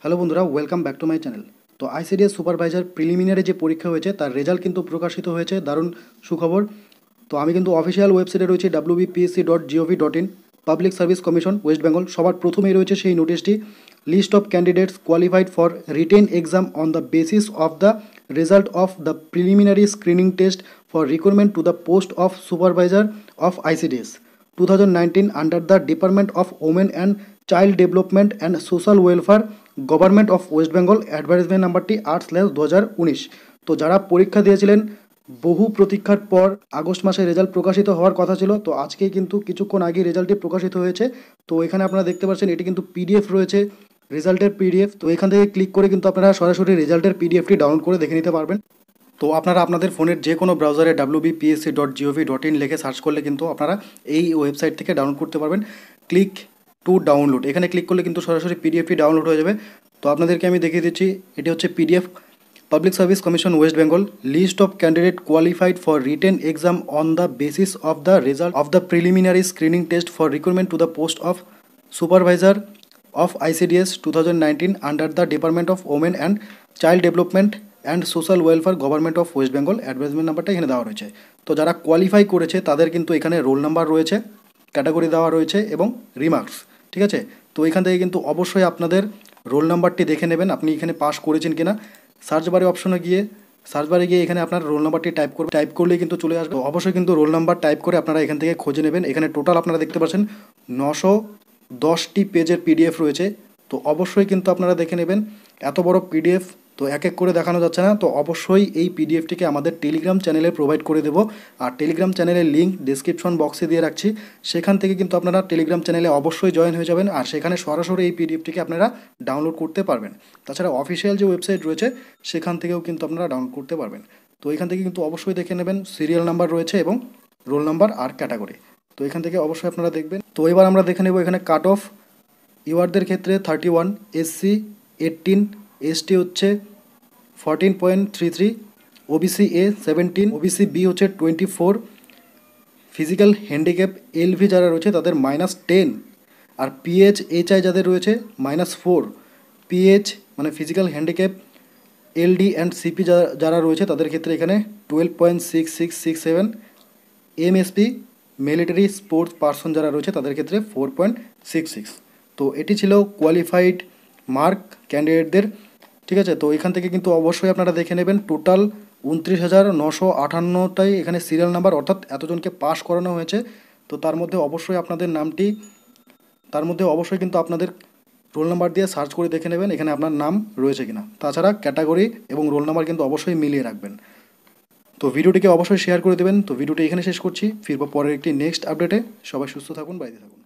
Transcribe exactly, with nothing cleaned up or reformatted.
Hello বন্ধুরা, welcome back to my channel. তো ICDS supervisor preliminary যে পরীক্ষা হয়েছে তার রেজাল্ট কিন্তু প্রকাশিত হয়েছে। দারুণ সুখবর। তো আমি কিন্তু অফিসিয়াল ওয়েবসাইটে রয়েছি W B P S C dot gov dot in, public service commission west Bengal. সবার প্রথমেই রয়েছে সেই নোটিশটি, list of candidates qualified for written exam on the basis of the result of the preliminary screening test for recruitment to the post of supervisor of ICDS two thousand nineteen under the department of women and child development and social welfare government of west Bengal. Advertisement নাম্বারটি আট slash দু হাজার উনিশ। তো যারা পরীক্ষা দিয়েছিলেন, বহু প্রতীক্ষার পর আগস্ট মাসে রেজাল্ট প্রকাশিত হওয়ার কথা ছিল, তো আজকেই কিন্তু কিছুক্ষণ আগে রেজাল্টটি প্রকাশিত হয়েছে। তো এখানে আপনারা দেখতে পাচ্ছেন এটি কিন্তু পিডিএফ রয়েছে, রেজাল্টের পিডিএফ। তো এখান থেকে ক্লিক করে কিন্তু আপনারা সরাসরি রেজাল্টের পিডিএফটি ডাউনলোড করে দেখে নিতে পারবেন। তো আপনারা আপনাদের ফোনের যে কোনো ব্রাউজারে W B P S C dot gov dot in লিখে সার্চ করলে কিন্তু আপনারা এই ওয়েবসাইট থেকে ডাউনলোড করতে পারবেন। ক্লিক টু ডাউনলোড, এখানে ক্লিক করলে কিন্তু সরাসরি পিডিএফটি ডাউনলোড হয়ে যাবে। তো আপনাদেরকে আমি দেখিয়ে দিচ্ছি, এটি হচ্ছে PDF. Public service commission west Bengal, list of candidate qualified for written exam on the basis of the result of the preliminary screening test for recruitment to the post of supervisor of ICDS two thousand nineteen under the department of women and child development and social welfare government of west Bengal. Advertisement নাম্বারটা এখানে দেওয়া রয়েছে। তো যারা qualify করেছে তাদের কিন্তু এখানে রোল নাম্বার রয়েছে, ক্যাটাগরি দেওয়া রয়েছে এবং রিমার্কস, ঠিক আছে। তো এখান থেকে কিন্তু অবশ্যই আপনাদের রোল নাম্বারটি দেখে নেবেন আপনি এখানে পাস করেছেন কিনা। সার্চ বারে অপশনে গিয়ে সার্চ বারে গিয়ে এখানে আপনার রোল নাম্বারটি টাইপ করবে, টাইপ করলেই কিন্তু চলে আসবে। অবশ্যই কিন্তু রোল নাম্বার টাইপ করে আপনারা এখান থেকে খুঁজে নেবেন। এখানে টোটাল আপনারা দেখতে পাচ্ছেন নশো দশটি পেজের পিডিএফ রয়েছে। তো অবশ্যই কিন্তু আপনারা দেখে নেবেন। এত বড় পিডিএফ তো এক এক করে দেখানো যাচ্ছে না, তো অবশ্যই এই পিডিএফটিকে আমাদের টেলিগ্রাম চ্যানেলে প্রোভাইড করে দেবো। আর টেলিগ্রাম চ্যানেলের লিঙ্ক ডিসক্রিপশন বক্সে দিয়ে রাখছি, সেখান থেকে কিন্তু আপনারা টেলিগ্রাম চ্যানেলে অবশ্যই জয়েন হয়ে যাবেন। আর সেখানে সরাসরি এই পিডিএফটিকে আপনারা ডাউনলোড করতে পারবেন। তাছাড়া অফিসিয়াল যে ওয়েবসাইট রয়েছে সেখান থেকেও কিন্তু আপনারা ডাউনলোড করতে পারবেন। তো এখান থেকে কিন্তু অবশ্যই দেখে নেবেন, সিরিয়াল নাম্বার রয়েছে এবং রোল নাম্বার আর ক্যাটাগরি। তো এখান থেকে অবশ্যই আপনারা দেখবেন। তো এবার আমরা দেখে নেব এখানে কাট অফ। ইউআরদের ক্ষেত্রে thirty one, SC eighteen, ST হচ্ছে fourteen point three three, OBC A seventeen, OBC B হচ্ছে twenty four, physical handicap LV যারা রয়েছে তাদের মাইনাস টেন, আর পিএইচ এইচআই যাদের রয়েছে মাইনাস ফোর। পিএইচ মানে physical handicap LD and CP যারা রয়েছে তাদের ক্ষেত্রে এখানে twelve point six six six seven. MSP military sports person যারা রয়েছে তাদের ক্ষেত্রে ফোর পয়েন্ট সিক্স সিক্স। তো এটি ছিল কোয়ালিফাইড মার্ক ক্যান্ডিডেটদের, ঠিক আছে। তো এখান থেকে কিন্তু অবশ্যই আপনারা দেখে নেবেন টোটাল উনত্রিশ হাজার নশো আটান্নটাই এখানে সিরিয়াল নাম্বার, অর্থাৎ এতজনকে পাস করানো হয়েছে। তো তার মধ্যে অবশ্যই আপনাদের নামটি, তার মধ্যে অবশ্যই কিন্তু আপনাদের রোল নাম্বার দিয়ে সার্চ করে দেখে নেবেন এখানে আপনার নাম রয়েছে কিনা। তাছাড়া ক্যাটাগরি এবং রোল নাম্বার কিন্তু অবশ্যই মিলিয়ে রাখবেন। তো ভিডিওটিকে অবশ্যই শেয়ার করে দেবেন। তো ভিডিওটি এখানে শেষ করছি, ফিরবো পরের একটি নেক্সট আপডেটে। সবাই সুস্থ থাকুন, বাইরে থাকুন।